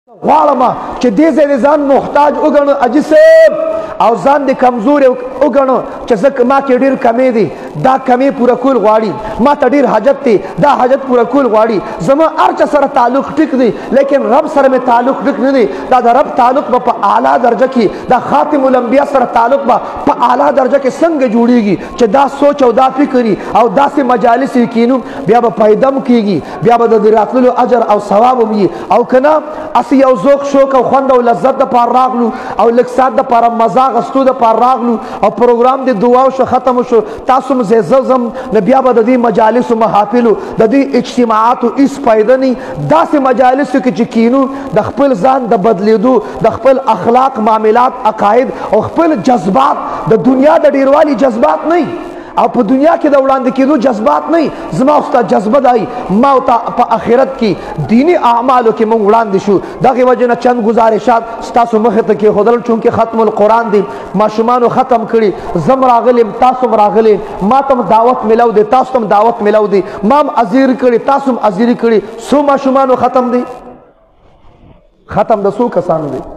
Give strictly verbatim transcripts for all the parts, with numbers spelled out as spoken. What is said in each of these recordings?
غواړم چې دې ځای د ځان محتاج وګڼو اجي صاحب او ځان د کمزور وګڼو چې زه ما کې ډېر کمې دي دا کمې پوره کول غواړي ما ته ډېر حاجت دی دا حاجت پوره کول غواړي زما هر چا سره تعلق ټیک دی لیکن رب سره مې تعلق ټیک نه دی دا د رب تعلق به په اعلی درجه کې دا خاتم الانبیا سره تعلق به په اعلی درجه کې څنګه جوړیږي چې دا سوچ او دا فکري او داسې مجالس یې کینو بیا به پیدم کیږي بیا به د راتللو اجر او ثواب وي او کنه اسی یو ذوق شوق او خوند او لذت د پاره راغلو او لږ ساعت د پاره مزه غستو د پاره راغلو او پروګرام د دعا شو ختم شو تاسو م زم نه بیا به د دې مجالس او محافل د دې اجتماعات او اس فائدہ نه داسې مجالس کې چې کینو د خپل ځان د بدلیدو د خپل اخلاق معاملات عقاید او خپل جذبات د دنیا د ډیروالي جذبات نه او په دنیا کې د وړاندې کېدو جذبات نه زما استاد جذبه دی ما او په آخرت کې دینی اعمالو کې موږ وړاندې شو دغه وجه نه چند گزارشات ستاسو مخې ته کېښودل چونکې ختم القرآن دی ماشومانو ختم کړي زم راغلم تاسو هم راغلي ما ته هم دعوت میلاو دی تاسو ته هم دعوت میلاو دی ما هم ازیر کړي تاسو هم ازیري کړي څو ماشومانو ختم دی ختم د څو کسانو دی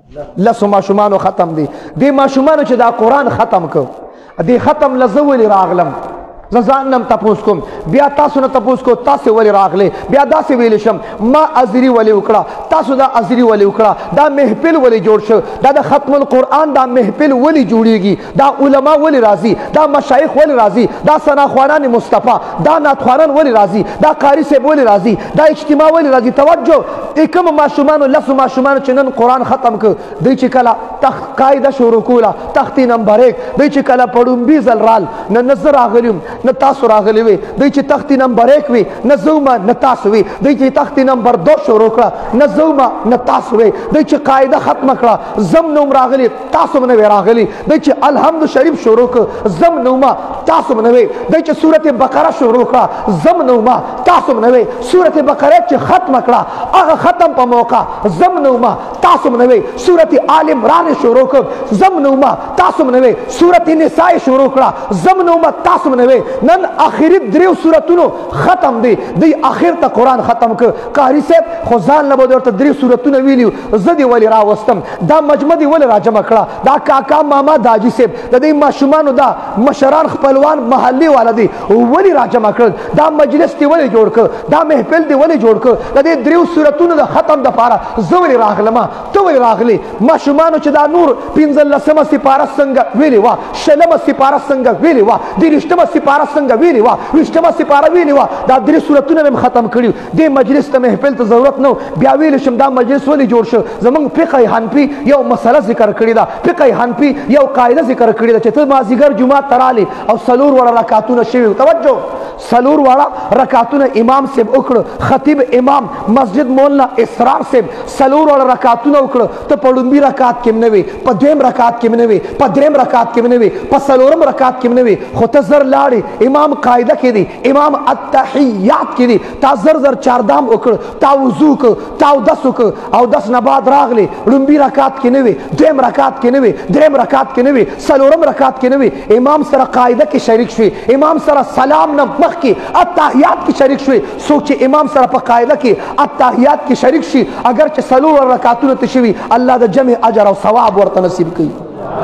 لسو ماشومانو ختم دی دې ماشومانو چې دا قرآن ختم کړ دی ختم لزه ولی راغلم زان نم تپوس کوم بیا تاسو نه تپوس کو تاسو ولی راغله بیا داسې ویل شم ما ازری ولی وکړه تاسو دا ازری ولی وکړه دا محفل ولی جوړ شو دا د ختم القرآن دا محفل ولی جوړیږي دا علما ولی راضي دا مشایخ ولی راضي دا ثنا خوانان مصطفی دا نعت خوانان ولی راضي دا قاری صاحب ولی راضي دا اجتماع ولی راضي توجه کوم ماشومان لس ماشومان چې نن قرآن ختم ک دوی چې کله تخت قاعده شروع کوله تختی نمبر یک دوی چې کله پړم بي زل رال نه نظر اغلم نه تاسو راغلی وي دوی چې تختی نمبر یک وي نه زوما نه تاسو وي دوی چې تختی نمبر دو شروع کړه نه زوما نه تاسو وي دوی چې قاعده ختم کړه زم نوم راغلی تاسو نه وي راغلی دوی چې الحمد شریف شروع کړه زم نوم تاسو نه وي دوی چې سورته بقره شروع کړه زم نوم تاسو نه وي سورته بقره چې ختم کړه هغه ختم په موقع زم نوم تاسو نه وي سورته آل عمران شروع کړه زم نوم تاسو نه وي سورته نساء شروع کړه زم نوم تاسو نه وي نن آخری دریو سورتونو ختم دی دی آخر تا قرآن ختم که قاری صاحب خو ځان له به درته دریو سورتونه ویلیو زه دې ولې راوستم دا مجمع دې ولې راجمع کړه دا کاکا ماما دا حاجي صاحب د دې ماشومانو دا مشران خپلوان محلي والا دي ولې راجمع کړل دا مجلس دې ولې جوړ کړ دا محفل دې ولې جوړ کړ د دې دریو سورتونو د ختم دپاره زه ولې راغلم ته ولې راغلی ماشومانو چې دا نور پنځلسمه سپاره څنګه ویلې وه شلمه سپاره څنګه ویلې وه دېرشتمه سپاره څنګه ویلې وه ویشتمه سپاره ویلې وه دا درې سورتونه مې ختم کړي دې مجلس ته محفل ته ضرورت نه بیا ویلی شم دا مجلس ولې جوړ شو زموږ فقه حنفي یو مسله ذکر کړې ده فقه حنفي یو قاعده ذکر کړې ده چې ته مازدیګر جومات ته رالې او څلور واړه رکعتونه شوي توجه څلور واړه رکعتونه امام صاحب وکړه خطیب امام مسجد مولانا اسرار صاحب څلور واړه رکعتونه وکړه ته په لومبي رکعت کې هم نه وې په دویم رکعت کې هم نه وې په دریم رکعت کې هم نه وې په څلورم رکعت کې هم نه وې خو ته زر لاړې امام قاعده کې دی امام التحیات کې دی تا زر زر چاردام وکړ تا وضو وکړ تا اودس وکړ اودس نه بعد راغلی لومبي رکعت کې نه وې دویم رکعت کې نه وې دریم رکعت کې نه وې څلورم رکعت کې نه وې امام سره قاعده کې شریک شوې امام سره سلام نه مخکې التحیات کې شریک شوې څوک چې امام سره په قاعده کې التحیات کې شریک شي اگر چې څلور رکعتونه ته شوي الله د جمع اجر او ثواب ورته نصیب کوي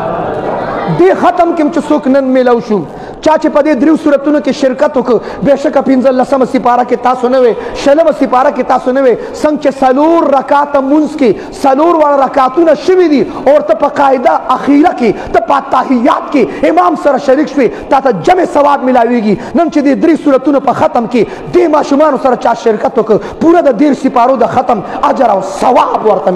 دې ختم کې چې څوک نن میلاو شو چا چې په دې دریو صورتونو کې شرکت وکړ بېشکه پنځلسمه سپاره کې تاسو نه وې شلمه سپاره کې تاسو نه وې څنګه چې څلور رکعته مونځ کې څلور واړه رکعتونه شوي دي او ته په قاعده اخیره کې ته په تحیات کې امام سره شریک شوې تا ته جمع ثواب ملاویږي نن چې دې درې صورتونو په ختم کې دې ماشومانو سره چا شرکت وکړ پوره د دېرش سپارو د ختم اجر او ثواب ورته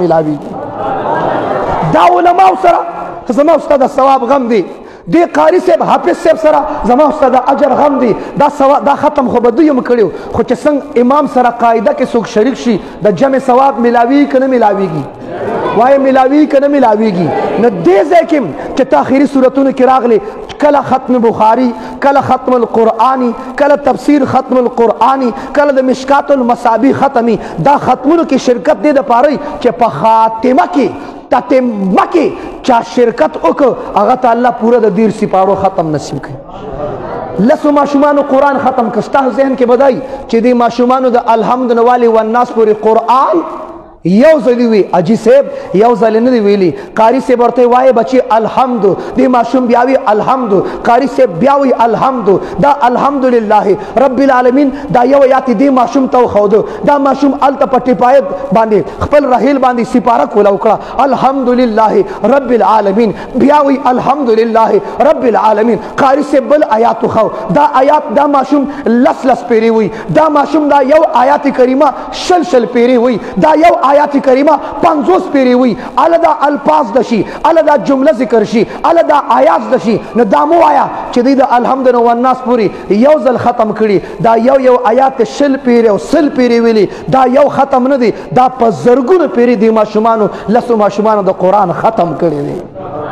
ملاویږي دا علماو سره زما استاد د ثواب غم دی دې قاری صاحب حافظ صاحب سره زما استاد اجر غم دی دا دا ختم خو به دوی هم کړي خو چې څنګه امام سره قاعده کې څوک شریک شي د جمع ثواب ملاوي که نه ملاویږي وایي ملاوي که نه ملاویږي نو دې ځای کې چې تاخیري صورتونو کې راغلي کله ختم بخاري کله ختم القرآني کله تفسیر ختم القرآني کله د مشکات المصابیح ختمي دا ختمونو کې شرکت دې دپاره چې په خاتمه کې تتمه کې چا شرکت وکړ هغه ته الله پوره د دیر سپارو ختم نصیب کړي لسو ماشومانو قرآن ختم کړ ستا ذهن کې بدای چې دې ماشومانو د الحمد نوالي والناس پورې قرآن یو ځلی وی اجي صاحب یو ځل نه دی ویلي قاری صاحب ورته وایي بچي الحمد دې ماشوم بیا وی الحمد قاری صاحب بیا وی الحمد دا الحمدلله رب العالمین دا یو آیات دې ماشوم ته خود دا ماشوم الته پټي پای باندې خپل رحیل باندې سپاره کولا وکړه الحمدلله رب العالمین بیا وی الحمدلله رب العالمین قاری صاحب بل آیات خو دا آیات دا ماشوم لس لس پیری وی دا ماشوم دا یو آیات کریمه شل شل پیری وی دا یو آیات کریمه پنځوس پیری وی الدا الفاظ دشي الدا جمله ذکر شي الدا آیات دشي نو دامو آیا چې د الحمدلله والناس پوری یو ځل ختم کړي دا یو یو آیات شل پیری او سل پیری ویلي دا یو ختم نه دي دا په زرګونو پیری دی ماشومانو لسو ماشومانو د قران ختم کړي دي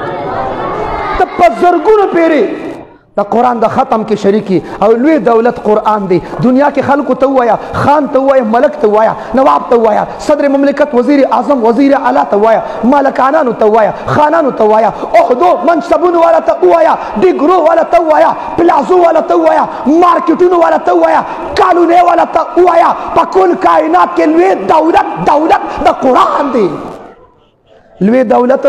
ته په زرګونو پیری دا قرآن دا ختم کې شریکی او لوی دولت قرآن دی دنیا کې خلکو ته وایا خان ته وایا ملک ته وایا نواب ته وایا صدر مملکت وزیر اعظم وزیر اعلی ته وایا مالکانانو ته وایا خانانو ته وایا عہدو منصبونو والا ته وایا ډیګرو والا ته وایا پلازو والا ته وایا مارکیټونو والا ته وایا کالونه والا ته وایا په کل کائنات کې لوی دولت دولت د قرآن دی لوی دولت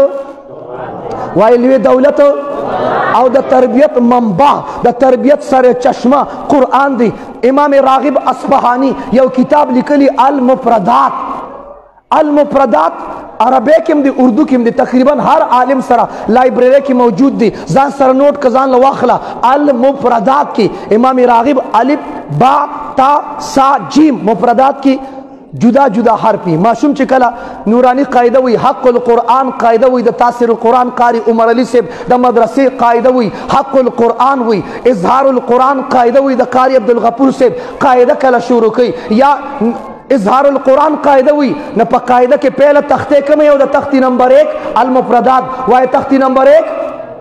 وای لوی دولت او د تربیت منبع د تربیت سره چشمه قرآن دی امام راغب اصفهانی یو کتاب لیکلی المفردات المفردات عربی کم دی اردو کم دی تقریبا هر عالم سره لائبریری کی موجود دی ځان سره نوٹ کزان لواخلا المفردات کی امام راغب الف با تا سا جیم مفردات کی جدا جدا حرفی معصوم چې کله نورانی قاعده وی حق القرآن قاعده وی د تاثیر القرآن قاری عمر علی صاحب د مدرسې قاعده وی حق القرآن وی اظهار القرآن قاعده وی د قاری عبدالغفور صاحب قاعده کله شروع کی یا اظهار القرآن قاعده وی نه په قاعده کې پہله تخته کمه او د تختی نمبر ایک المفردات وای تختی نمبر ایک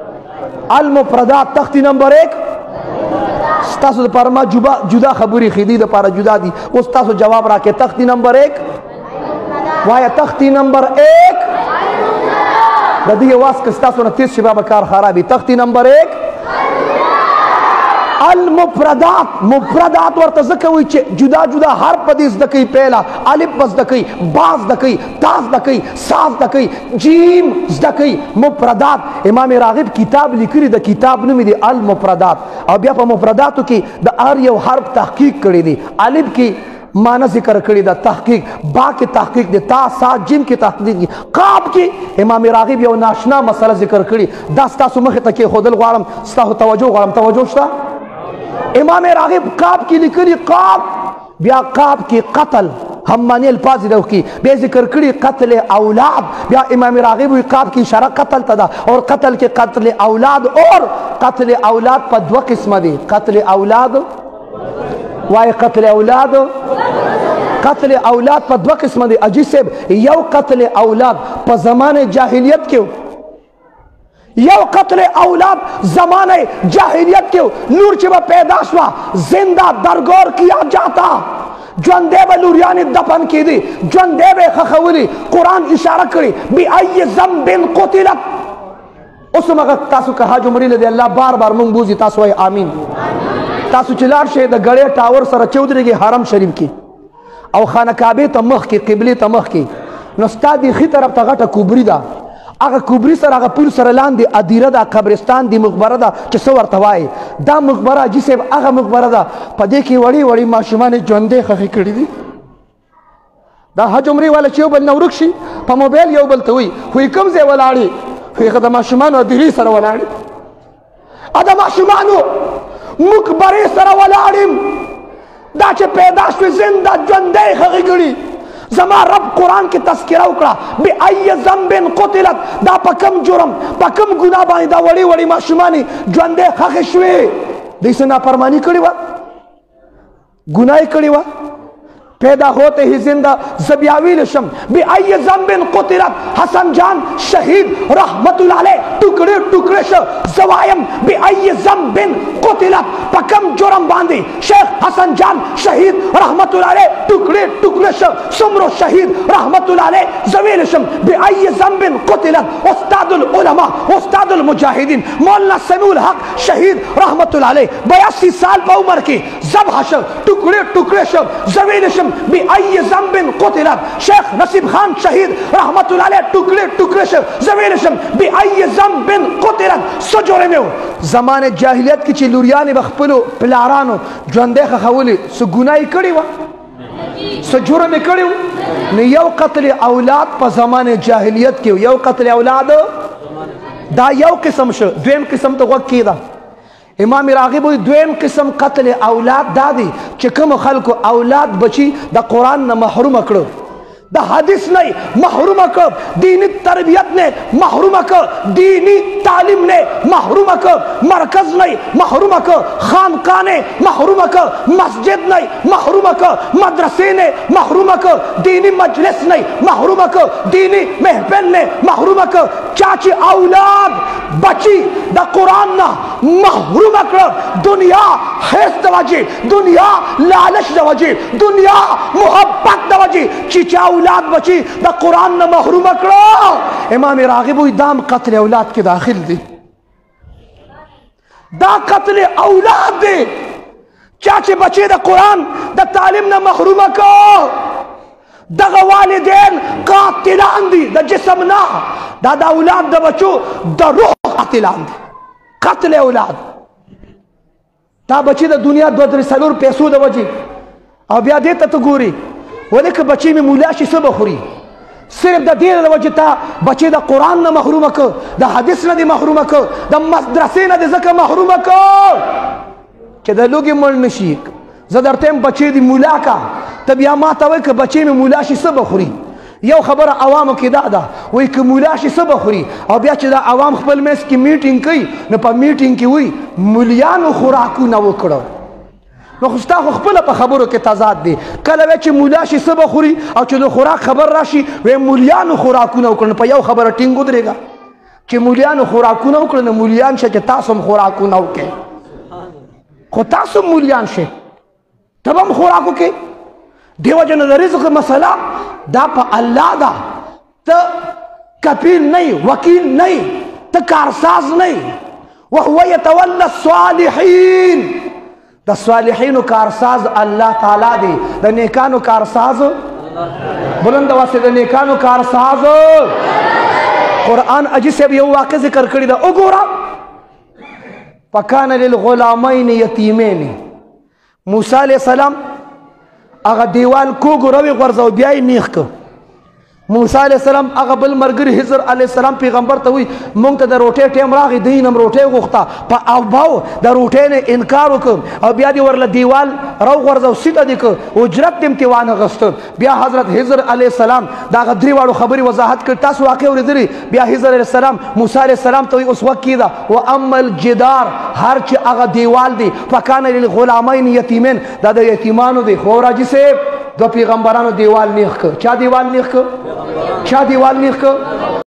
المفردات تختی نمبر ایک ستاسو د پرما جدا خبري خېدي د پاره جدا دي اوس تاسو جواب راکې تختی نمبر ایک وای تختی نمبر ایک د دې واس کې تاسو نه تیز شباب کار خرابي تختی نمبر ایک المفردات مفردات ورته ځکه وایي چې جدا جدا هر پدیس د کوي پهلا الف بس د کوي باز د کوي تاز د کوي ساز د کوي جیم د کوي مفردات امام راغب کتاب لیکلی د کتاب نوم دی المفردات او بیا په مفرداتو کې د هر یو حرف تحقیق کړی دی الف کې معنی ذکر کړی دا تحقیق با کې تحقیق دی تا سا جیم کې تحقیق دی قاب کې امام راغب یو ناشنا مسله ذکر کړی دا ستاسو مخې ته کې خودل غواړم ستاسو توجه غواړم توجه شته امام راغب قاب کی لکلی قاب بیا قاب کی قتل ہم معنی الفاظ دو کی بے ذکر کری قتل اولاد بیا امام راغب قاب کی اشارہ قتل تدا اور قتل کے قتل اولاد اور قتل اولاد پا دو قسم دی قتل اولاد وای قتل اولاد قتل اولاد پا دو قسم دی عجیب یو قتل اولاد پا زمان جاہلیت کیوں یو قتل اولاد زمانے جاہلیت کے نور چبا پیدا شوا زندہ درگور کیا جاتا جوندے بے لوریانی دفن کی دی جوندے بے خخولی قرآن اشارہ کری بی ای زنب قتلت اس مغت تاسو کہا جو مریل دے اللہ بار بار منبوزی تاسو اے آمین تاسو چلار شے دا گڑے ٹاور سر چودری کے حرم شریف کی او خانہ کعبے تا مخ کی قبلی تا مخ کی نستا دی خی طرف تا غٹا کبری دا اگه کوبری سره اگه پول سره لاندې ادیره دا قبرستان دی مقبره دا چې څه ورته وایي دا مقبره حاجي صاحب هغه مقبره ده په دې کې وړي وړي ماشومان یې ژوندۍ ښخې کړي دي دا حج عمرې والا چې یو بل نه ورک شي په موبایل یو بل ته وایي خو یې کوم ځای ولاړې خو یې د ماشومانو ادیرې سره ولاړې ا د ماشومانو مقبرې سره ولاړم دا چې پیدا شوې زنده ژوندۍ ښخې کړي زما رب قرآن کی تذکرہ اکڑا بی ای زنبن قتلت دا پا کم جرم پا کم گناہ بانی دا وڑی وڑی معصومانی جوندے خخشوے دیسے نافرمانی کری وا گناہ کری وا پیدا ہوتے ہی زندہ زبیاویل شم بی ای زنبن قتلت حسن جان شہید رحمت اللہ علیہ ٹکڑے ٹکڑے شو زوائم بی ای زنبن قتلت پکم جرم باندھی شیخ حسن جان شہید رحمت اللہ علیہ ٹکڑے ٹکڑے شم سمرو شہید رحمت اللہ علیہ زویل شم بی ای ذنب قتلت استاد العلماء استاد المجاہدین مولانا سمیع الحق شہید رحمت اللہ علیہ بیاسی سال پا عمر کی ذبح شم ٹکڑے ٹکڑے شم زویل شم بی ای ذنب قتلت شیخ نصیب خان شہید رحمت اللہ علیہ ٹکڑے ٹکڑے شم زویل شم بی ای ذنب قتلت سجورے میں ہو زمان جاہلیت کی چی لوریانی بخپلو پلارانو جوندے خخولی سو گناہی کڑی وا سو جرم کڑی وا نو یو قتل اولاد پا زمان جاہلیت کیو یو قتل اولاد دا یو قسم شو دویم قسم تو وقت کی دا امام راغب ہوئی دویم قسم قتل اولاد دا دی چکم خلق اولاد بچی دا قرآن نا محروم اکڑو دا حدیث نہیں محروم کر دینی تربیت نے محروم کر دینی تعلیم نے محروم کر مرکز نہیں محروم کر خانقاہ نے محروم کر مسجد نہیں محروم کر مدرسے نے محروم کر دینی مجلس نہیں محروم کر دینی محفل نے محروم کر چاچی اولاد بچی دا قرآن نا محروم کر دنیا حیث دواجی دنیا لالچ دواجی دنیا محبت دواجی چیچا اولاد بچی دا قرآن نا محروم کرو امام راغب ہوئی دام قتل اولاد کے داخل دی دا قتل اولاد دی چاچے بچے دا قرآن دا تعلیم نا محروم کرو دا والدین قاتلان دی دا جسم نا دا دا اولاد دا بچو دا روح قاتلان دی قتل اولاد دا بچی دا دنیا دو در سلور پیسو دا وجی او بیا دیتا تو گوری ولیک بچی میں مولاشی سب خوری صرف دا دیر دا وجہ تا بچی دا قرآن نا محروم کر دا حدیث نا دی محروم کر دا مدرسے نا دی زکا محروم کر چہ دا لوگی مل نشیک زدرتیم بچی دی مولا کا تب یا ما تاوی کہ بچی میں مولاشی سب خوری یو خبر عوامو کی دا دا وی کہ مولاشی سب خوری او بیا چہ دا عوام خپل میں اس کی میٹنگ کی نا پا میٹنگ کی ہوئی مولیانو خوراکو نا وکڑو نو خستا خو خپل په خبرو کې تضاد دی کله وی چې مولا شي سبا خوري او چې د خوراک خبر راشي وی مولیانو خوراکونه وکړن په یو خبره ټینګ ودرېږه چې مولیانو خوراکونه وکړن نو مولیان شه چې تاسو هم خوراکونه وکړئ خو تاسو مولیان شه ته هم خوراک وکړئ دیو جن د رزق مسله دا په الله دا ته کفیل نه وکیل نه ته کارساز نه وهو يتولى الصالحين دا صالحینو کارساز اللہ تعالیٰ دی دا نیکانو کارساز بلند واسطے دا نیکانو کارساز قرآن اجی سے بھی یو واقع ذکر کری دا اگورا فکان للغلامین یتیمین موسیٰ علیہ السلام اگا دیوال کو گروی غرزو بیائی نیخ کو موسیٰ علیہ السلام اگا بل مرگری حضر علیہ السلام پیغمبر تاوی مونگتا دا روٹے ٹیم راغی دینم روٹے گوختا پا او باو دا روٹے نے انکارو کم او بیا دی ورلا دیوال رو غرزو سیتا دی کم اجرت تیم تیوان غستن بیا حضرت حضر علیہ السلام دا غدری وارو خبری وضاحت کر تاس واقع ہو ردری بیا حضر علیہ السلام موسیٰ علیہ السلام تاوی اس وقت کی دا و ام الجدار ہر چی اگا دیوال دی فکان للغلامین یتیمین دا دا یتیمانو دی خورا جسے دو پیغمبرانو دیوال نیخ کر چا دیوال نیخ کر چا دیوال نیخ کر